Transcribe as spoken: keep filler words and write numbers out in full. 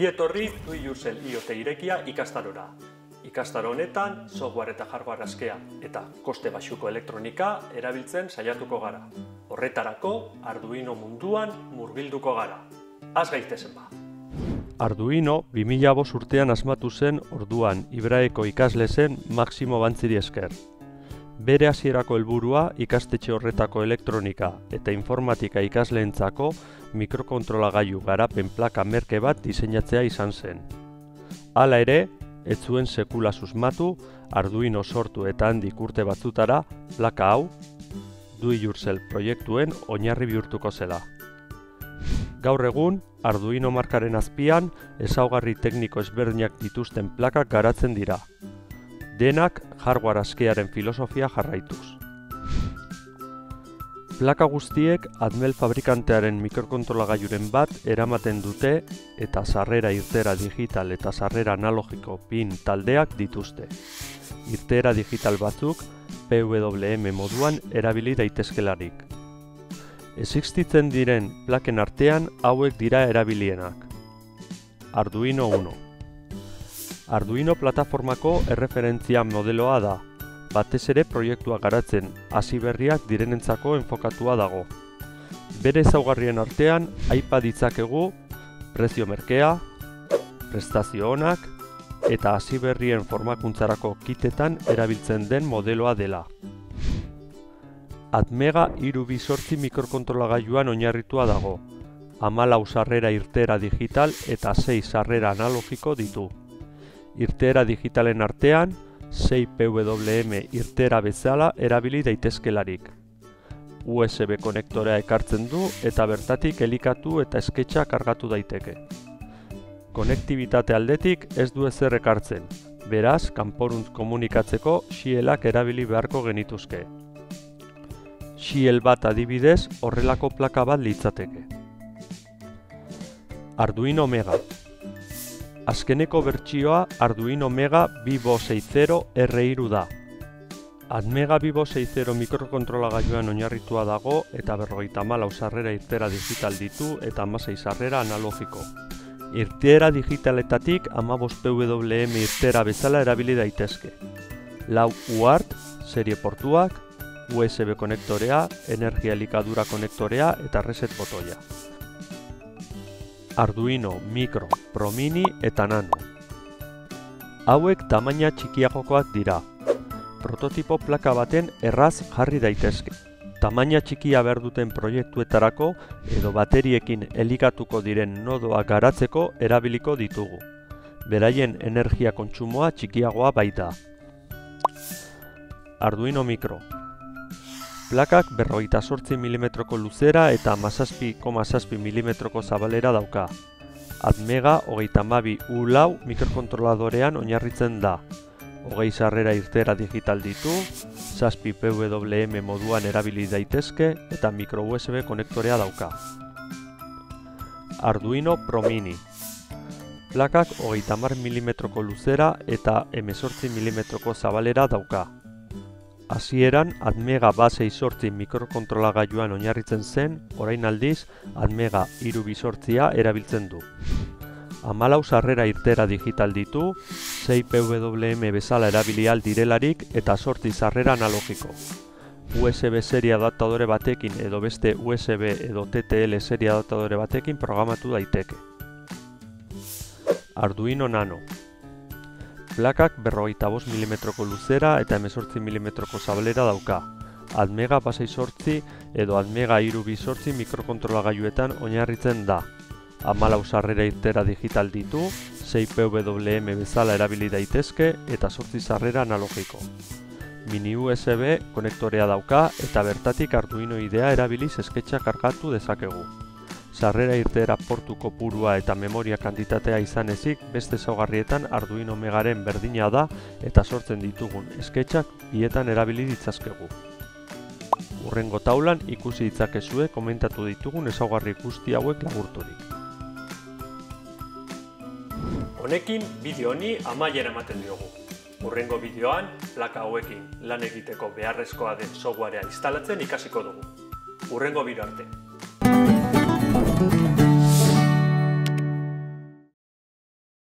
Ongi etorri Do It Yourself I O T irekia ikastarora. Ikastaro honetan, software eta hardware askea eta koste baxuko elektronika erabiltzen saiatuko gara. Horretarako, Arduino munduan murgilduko gara. Az gaitezen ba! Arduino bi mila bost urtean asmatu zen orduan Ibraeko ikasle zen Maximo Bantziri esker. Bere hasierako helburua ikastetxe horretako elektronika eta informatika ikasleentzako mikrokontrolagailu garapen plaka merke bat diseinatzea izan zen. Hala ere, ez zuen sekula susmatu Arduino sortu eta handik urte batzutara plaka hau Do It Yourself proiektuen oinarri bihurtuko zela. Gaur egun, Arduino markaren azpian ezaugarri tekniko ezberdinak dituzten plakak garatzen dira. Denak hardware askearen filosofia jarraituz. Plaka guztiek Atmel fabrikantearen mikrokontrolagailuren bat eramaten dute eta sarrera irteera digital eta sarrera analogiko pin taldeak dituzte. Irteera digital batzuk P W M moduan erabili daitezkelarik. Existitzen diren plaken artean hauek dira erabilienak. Arduino uno. Arduino plataformako erreferentzia modeloa da, batez ere proiektua garatzen hasi berriak direnentzako enfokatua dago. Bere ezaugarrien artean aipa ditzakegu prezio merkea, prestazio onak eta hasi berrien formakuntzarako kitetan erabiltzen den modeloa dela. Atmega hiru bi zortzi mikrokontrolagailuan oinarritua dago, hamalau sarrera irteera digital eta sei sarrera analogiko ditu. Irteera digitalen artean, sei P W M irteera bezala erabili daitezkelarik. U S B konektorea ekartzen du eta bertatik elikatu eta esketxa kargatu daiteke. Konektibitate aldetik ez du ezer ekartzen, beraz, kanporuntz komunikatzeko xielak erabili beharko genituzke. Xiel bat adibidez horrelako plaka bat litzateke. Arduino Mega. Azkeneko bertsioa Arduino Mega bi bost seixanta R hiru da. Atmega bi bost seixanta mikrokontrolagailuan oinarritua dago eta berrogeita hamalau sarrera irteera digital ditu eta hamasei sarrera analogiko. Irteera digitaletatik hamabost P W M irteera bezala erabili daitezke. Lau U A R T serie portuak, U S B konektorea, energia elikadura konektorea eta reset botoia. Arduino Micro, Pro Mini eta Nano. Hauek tamaina txikiagokoak dira. Prototipo plaka baten erraz jarri daitezke. Tamaina txikia behar duten proiektuetarako edo bateriekin elikatuko diren nodoak garatzeko erabiliko ditugu. Beraien energia kontsumoa txikiagoa baita. Arduino Micro. Plakak berrogeita zortzi milimetroko luzera eta hamazazpi koma zazpi milimetroko zabalera dauka. Atmega hogeita hamabi U lau mikrokontroladorean oinarritzen da. Hogei sarrera irteera digital ditu, zazpi P W M moduan erabili daitezke eta micro U S B konektorea dauka. Arduino Pro Mini. Plakak hogeita hamar milimetroko luzera eta hemezortzi milimetroko zabalera dauka. Hasieran Atmega bat sei zortzi mikrokontrolagailuan oinarritzen zen, orain aldiz Atmega hiru bi zortzia erabiltzen du. hamalau sarrera irteera digital ditu, sei P W M bezala erabili ahal direlarik eta zortzi sarrera analogiko. U S B serie adaptadore batekin edo beste U S B edo T T L serie adaptadore batekin programatu daiteke. Arduino Nano. Plakak berrogeita bost milimetroko luzera eta hemezortzi milimetroko zabalera dauka. Atmega bat sei zortzi edo Atmega hiru bi zortzi mikrokontrolagailuetan oinarritzen da. hamalau sarrera irteera digital ditu, sei P W M bezala erabili daitezke eta zortzi sarrera analogiko. Mini U S B konektorea dauka eta bertatik Arduino idea erabiliz esketxa kargatu dezakegu. Sarrera irteera portu kopurua eta memoria kantitatea izan ezik beste ezaugarrietan Arduino Megaren berdina da eta sortzen ditugun esketxak bietan erabili ditzazkegu. Hurrengo taulan ikusi ditzakezue komentatu ditugun ezaugarri guzti hauek laburturik. Honekin bideo honi amaiera ematen diogu. Hurrengo bideoan plaka hauekin lan egiteko beharrezkoa den softwarea instalatzen ikasiko dugu. Hurrengo biro arte.